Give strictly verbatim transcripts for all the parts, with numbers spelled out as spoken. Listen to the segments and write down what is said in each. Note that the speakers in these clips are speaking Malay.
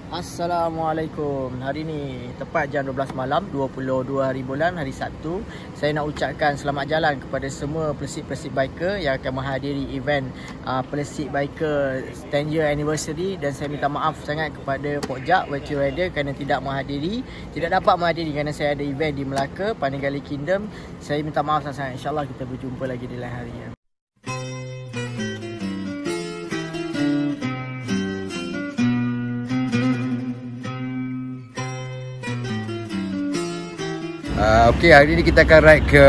Assalamualaikum. Hari ni tepat jam dua belas malam, dua puluh dua hari bulan, hari Sabtu. Saya nak ucapkan selamat jalan kepada semua pelesik-pelesik biker yang akan menghadiri event uh, pelesik biker ten year anniversary, dan saya minta maaf sangat kepada Pok Jak Virtual Rider kerana tidak menghadiri, tidak dapat menghadiri kerana saya ada event di Melaka, Paninggali Kingdom. Saya minta maaf sangat. InsyaAllah kita berjumpa lagi di lain hari ya. Uh, Okey, hari ni kita akan ride ke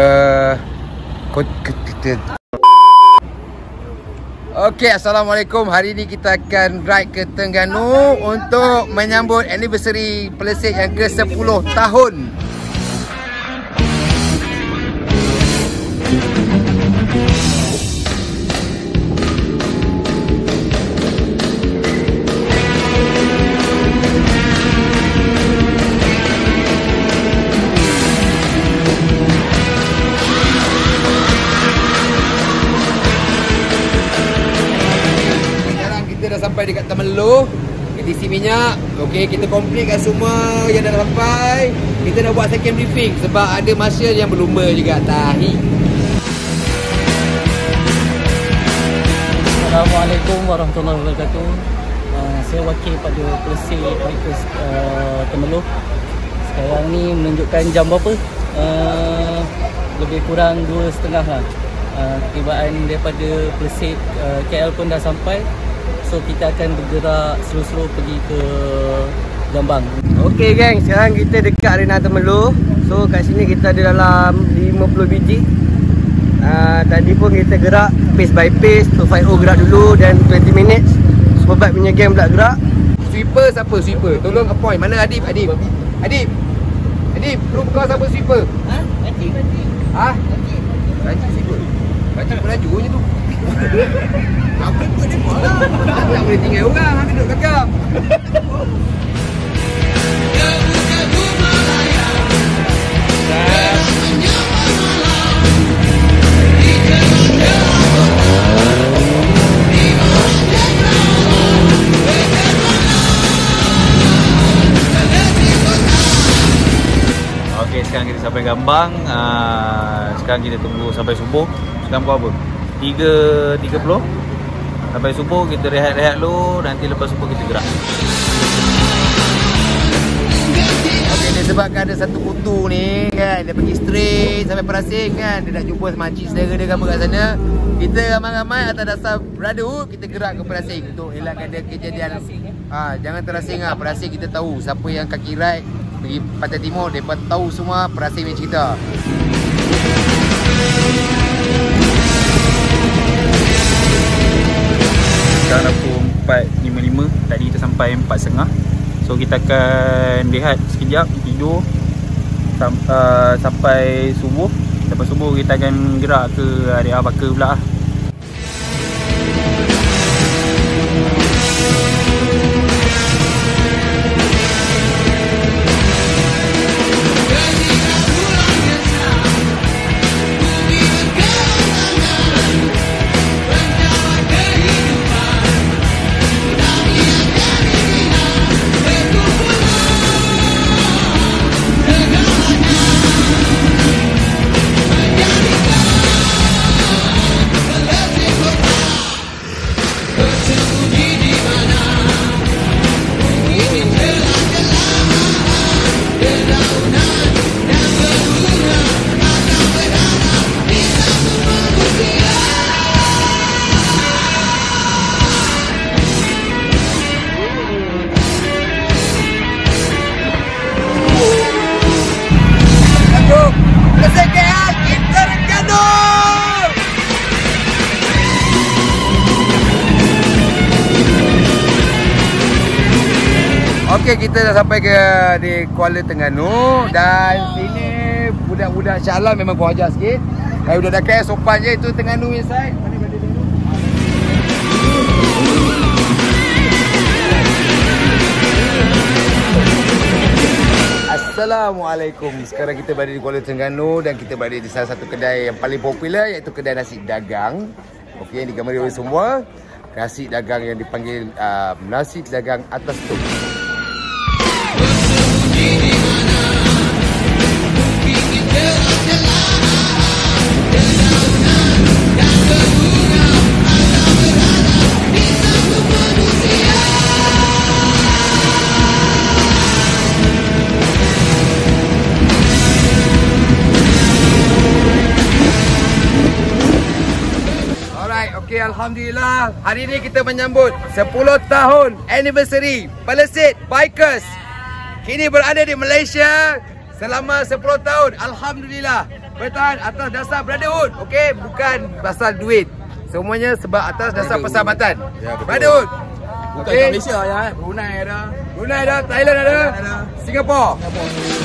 Okey, Assalamualaikum. Hari ni kita akan ride ke Terengganu untuk menyambut anniversary pelesik yang ke sepuluh tahun. Sampai dekat Temeloh, kita isi minyak. Okey, kita completekan semua yang dah sampai. Kita nak buat second briefing sebab ada marshal yang berlumba juga. Tahi. Assalamualaikum warahmatullahi wabarakatuh. Uh, saya wakil pada pelesik bikers uh, Temeloh. Sekarang ni menunjukkan jam berapa? Uh, lebih kurang dua setengah lah. Uh, ketibaan daripada pelesik uh, K L pun dah sampai. So kita akan bergerak slow-slow pergi ke Jambang. Okey geng, sekarang kita dekat arena Temeloh. So kat sini kita ada dalam lima puluh biji. uh, Tadi pun kita gerak pace by pace. dua lima kosong gerak dulu dan dua puluh minutes. Superbike punya game pula gerak. Sweeper siapa sweeper? Tolong appoint. Mana Adib? Adib Adib Adib, belum kau siapa sweeper? Ha? Adib Adib Ha? Adib Adib sweeper. Adib beraju je tu. Apa ikut dia buat lah. Tak boleh tinggal orang, dia duduk belakang. Okey, sekarang kita sampai Gambang. uh, Sekarang kita tunggu sampai subuh. Sekarang pukul apa? tiga tiga puluh. Sampai subuh kita rehat-rehat dulu. Nanti lepas subuh kita gerak. Okey, disebabkan ada satu kutu ni kan, dia pergi straight sampai Perasing kan. Dia nak jumpa makcik saudara dia gambar kat sana. Kita ramai-ramai atas dasar brotherhood, kita gerak ke Perasing untuk elakkan ada kejadian. Ah, ha, jangan terasing lah. Perasing kita tahu siapa yang kaki ride pergi Pantai Timur, mereka tahu semua Perasing punya cerita. Sekarang pukul empat lima puluh lima. Tadi kita sampai empat tiga puluh. So kita akan rehat sekejap, tidur sam, uh, sampai subuh. Lepas subuh kita akan gerak ke area Bakar pula lah. Okey, kita dah sampai ke di Kuala Terengganu dan sini budak-budak Shah Alam memang kurang ajar sikit. Kalau budak dekat sopan je, itu Terengganu punya side. Mana berada dulu? Assalamualaikum. Sekarang kita berada di Kuala Terengganu dan kita berada di salah satu kedai yang paling popular, iaitu kedai nasi dagang. Okey, yang digambar oleh semua. Nasi dagang yang dipanggil uh, nasi dagang atas tu. Alhamdulillah, hari ini kita menyambut sepuluh tahun anniversary Pelesit Bikers. Kini berada di Malaysia selama sepuluh tahun. Alhamdulillah. Bertahan atas dasar brotherhood. Okey, bukan pasal duit. Semuanya sebab atas dasar persahabatan. Ya, brotherhood. Bukan okay. kat Malaysia ya, Brunei ada. Brunei ada, Thailand ada, ada. Singapura. Singapura.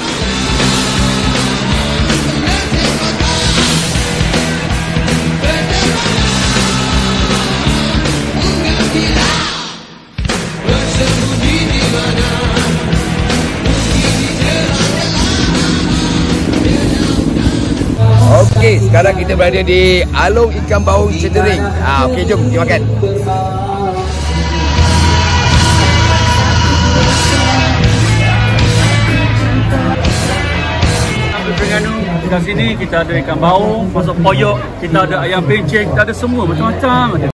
Okey, sekarang kita berada di Along Ikan Baung Cedering. Ah, okey, jom kita makan. Terengganu, kat sini kita ada ikan baung, masuk poyok, kita ada ayam pencet, kita ada semua macam-macam.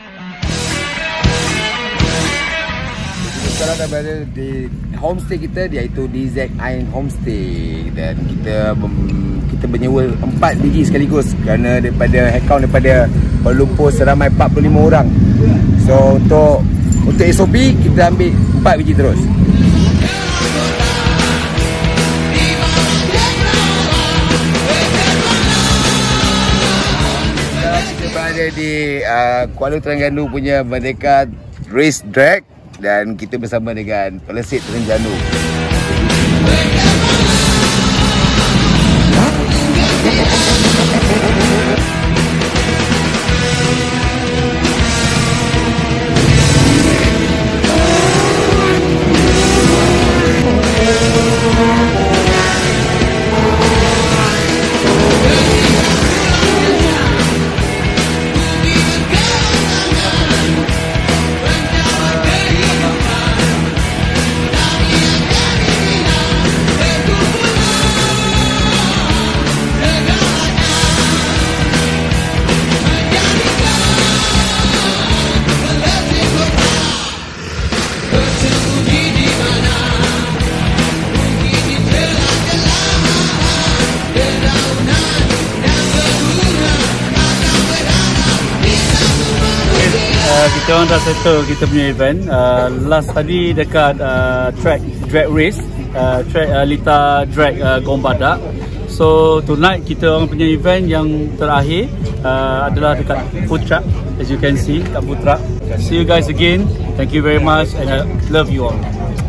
Sekarang kita berada di homestay kita, iaitu D Z Ain Homestay, dan kita kita menyewa empat biji sekaligus kerana daripada headcount daripada Kuala Lumpur seramai empat puluh lima orang. So untuk untuk S O P kita ambil empat biji terus. Kita berada di uh, Kuala Terengganu punya Merdeka Race Drag dan kita bersama dengan Pelesit Terengganu. Kita orang dah settle kita punya event. Uh, last tadi dekat uh, track drag race, uh, track uh, Lita Drag uh, Gombadak. So tonight kita orang punya event yang terakhir uh, adalah dekat food truck, as you can see kat food truck. See you guys again. Thank you very much and I love you all.